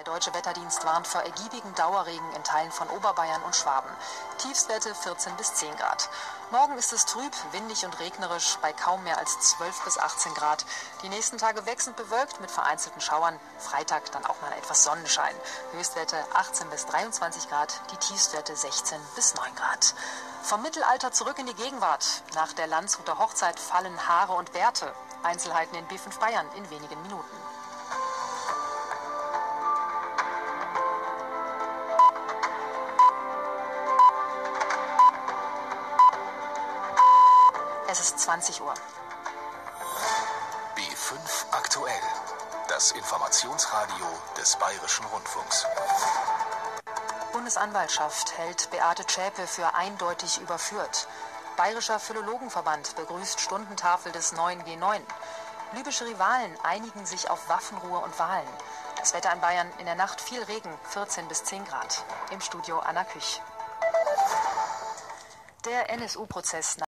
Der Deutsche Wetterdienst warnt vor ergiebigem Dauerregen in Teilen von Oberbayern und Schwaben. Tiefstwerte 14 bis 10 Grad. Morgen ist es trüb, windig und regnerisch bei kaum mehr als 12 bis 18 Grad. Die nächsten Tage wechselnd bewölkt mit vereinzelten Schauern. Freitag dann auch mal etwas Sonnenschein. Höchstwerte 18 bis 23 Grad, die Tiefstwerte 16 bis 9 Grad. Vom Mittelalter zurück in die Gegenwart. Nach der Landshuter Hochzeit fallen Haare und Bärte. Einzelheiten in B5 Bayern in wenigen Minuten. Es ist 20 Uhr. B5 aktuell. Das Informationsradio des Bayerischen Rundfunks. Bundesanwaltschaft hält Beate Zschäpe für eindeutig überführt. Bayerischer Philologenverband begrüßt Stundentafel des neuen G9. Libysche Rivalen einigen sich auf Waffenruhe und Wahlen. Das Wetter in Bayern in der Nacht viel Regen, 14 bis 10 Grad. Im Studio Anna Küch. Der NSU-Prozess